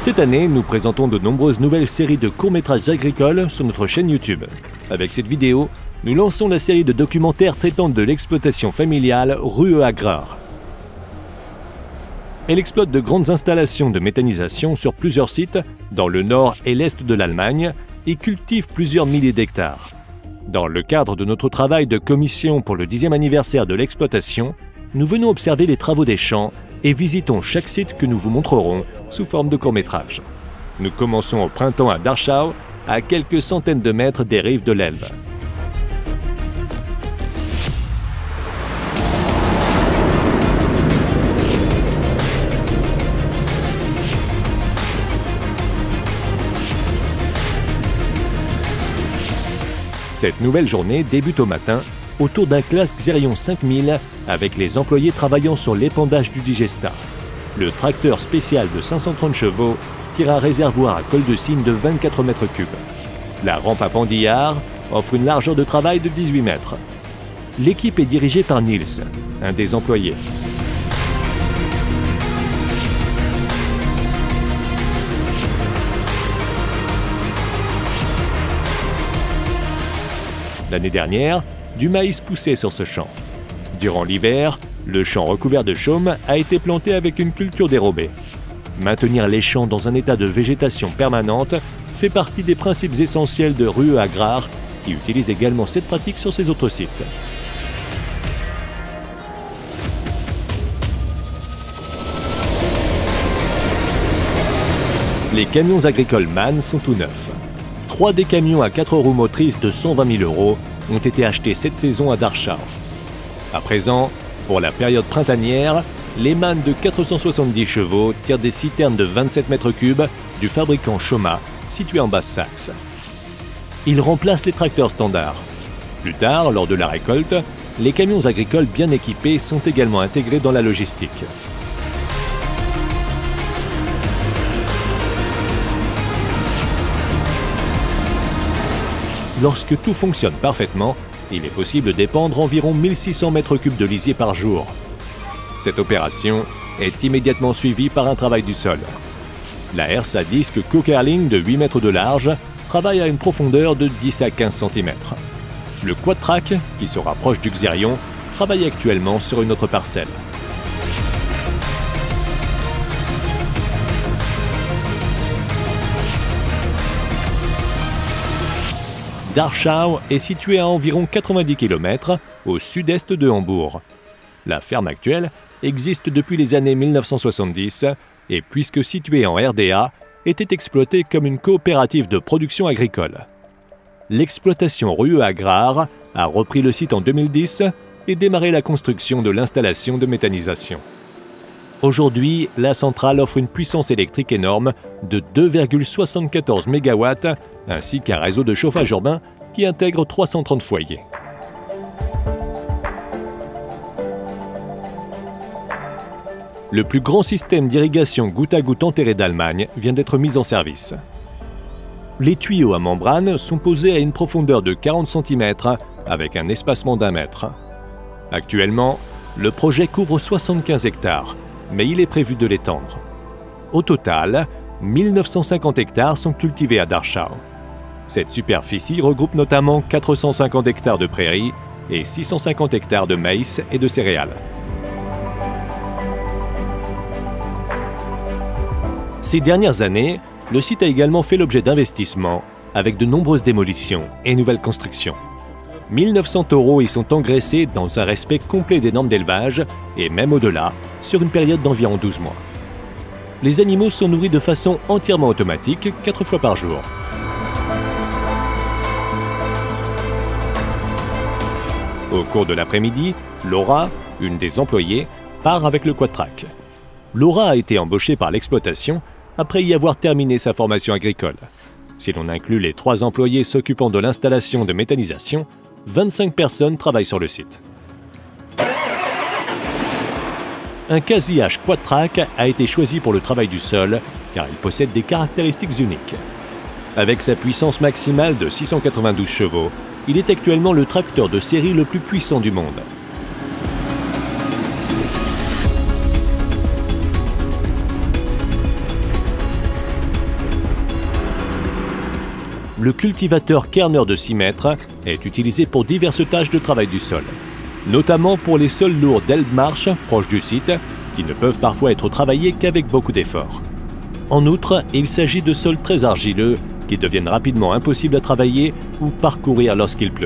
Cette année, nous présentons de nombreuses nouvelles séries de courts-métrages agricoles sur notre chaîne YouTube. Avec cette vidéo, nous lançons la série de documentaires traitant de l'exploitation familiale Ruhe Agrar. Elle exploite de grandes installations de méthanisation sur plusieurs sites dans le nord et l'est de l'Allemagne et cultive plusieurs milliers d'hectares. Dans le cadre de notre travail de commission pour le 10e anniversaire de l'exploitation, nous venons observer les travaux des champs et visitons chaque site que nous vous montrerons sous forme de court-métrage. Nous commençons au printemps à Dachau, à quelques centaines de mètres des rives de l'Elbe. Cette nouvelle journée débute au matin autour d'un classe Xerion 5000 avec les employés travaillant sur l'épandage du digestat. Le tracteur spécial de 530 chevaux tire un réservoir à colle de cygne de 24 mètres cubes. La rampe à pendillard offre une largeur de travail de 18 mètres. L'équipe est dirigée par Nils, un des employés. L'année dernière, du maïs poussait sur ce champ. Durant l'hiver, le champ recouvert de chaume a été planté avec une culture dérobée. Maintenir les champs dans un état de végétation permanente fait partie des principes essentiels de Ruhe Agrar, qui utilise également cette pratique sur ses autres sites. Les camions agricoles MAN sont tout neufs. 3 des camions à 4 roues motrices de 120 000 € ont été achetés cette saison à Dachau. À présent, pour la période printanière, les MAN de 470 chevaux tirent des citernes de 27 mètres cubes du fabricant Schoma, situé en Basse-Saxe. Ils remplacent les tracteurs standards. Plus tard, lors de la récolte, les camions agricoles bien équipés sont également intégrés dans la logistique. Lorsque tout fonctionne parfaitement, il est possible d'épandre environ 1600 mètres cubes de lisier par jour. Cette opération est immédiatement suivie par un travail du sol. La herse à disque Kocherling de 8 mètres de large travaille à une profondeur de 10 à 15 cm. Le quad-track, qui se rapproche du Xerion, travaille actuellement sur une autre parcelle. Dachau est situé à environ 90 km au sud-est de Hambourg. La ferme actuelle existe depuis les années 1970 et, puisque située en RDA, était exploitée comme une coopérative de production agricole. L'exploitation Ruhe Agrar a repris le site en 2010 et démarré la construction de l'installation de méthanisation. Aujourd'hui, la centrale offre une puissance électrique énorme de 2,74 MW ainsi qu'un réseau de chauffage urbain qui intègre 330 foyers. Le plus grand système d'irrigation goutte à goutte enterré d'Allemagne vient d'être mis en service. Les tuyaux à membrane sont posés à une profondeur de 40 cm avec un espacement d'1 mètre. Actuellement, le projet couvre 75 hectares, mais il est prévu de l'étendre. Au total, 1950 hectares sont cultivés à Dachau. Cette superficie regroupe notamment 450 hectares de prairies et 650 hectares de maïs et de céréales. Ces dernières années, le site a également fait l'objet d'investissements avec de nombreuses démolitions et nouvelles constructions. 1900 taureaux y sont engraissés dans un respect complet des normes d'élevage et même au-delà, sur une période d'environ 12 mois. Les animaux sont nourris de façon entièrement automatique 4 fois par jour. Au cours de l'après-midi, Laura, une des employées, part avec le quad-track. Laura a été embauchée par l'exploitation après y avoir terminé sa formation agricole. Si l'on inclut les 3 employés s'occupant de l'installation de méthanisation, 25 personnes travaillent sur le site. Un quasi-H quad-track a été choisi pour le travail du sol car il possède des caractéristiques uniques. Avec sa puissance maximale de 692 chevaux, il est actuellement le tracteur de série le plus puissant du monde. Le cultivateur kerneur de 6 mètres est utilisé pour diverses tâches de travail du sol, notamment pour les sols lourds d'Elbmarsh, proche du site, qui ne peuvent parfois être travaillés qu'avec beaucoup d'efforts. En outre, il s'agit de sols très argileux qui deviennent rapidement impossibles à travailler ou parcourir lorsqu'il pleut.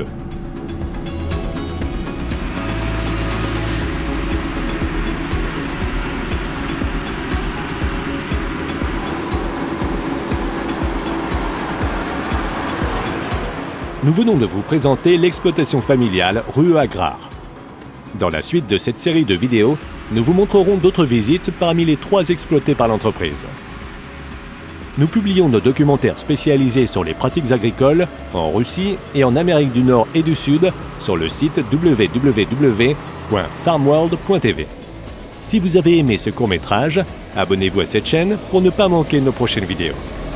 Nous venons de vous présenter l'exploitation familiale Ruhe Agrar. Dans la suite de cette série de vidéos, nous vous montrerons d'autres visites parmi les 3 exploitées par l'entreprise. Nous publions nos documentaires spécialisés sur les pratiques agricoles en Russie et en Amérique du Nord et du Sud sur le site www.farmworld.tv. Si vous avez aimé ce court-métrage, abonnez-vous à cette chaîne pour ne pas manquer nos prochaines vidéos.